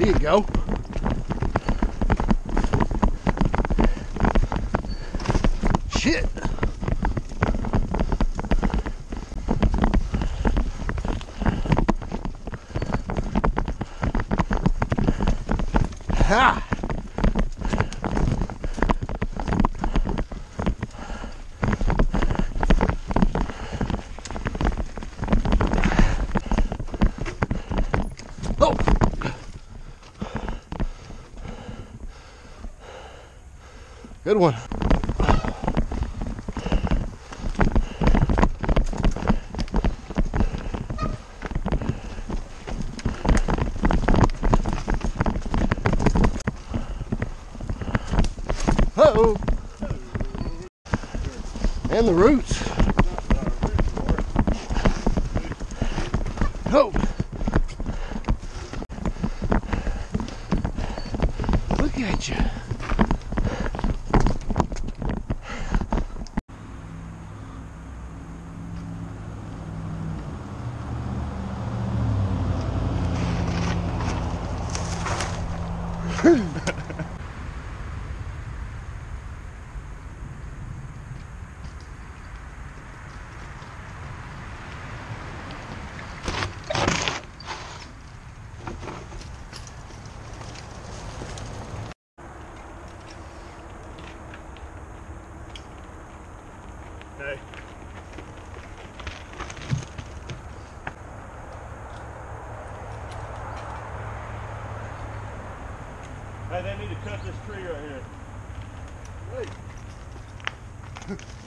you go. Shit. Ha! Oh! Good one. Uh-oh. And the roots. Oh. Look at you. Hey. Hey, they need to cut this tree right here. Hey.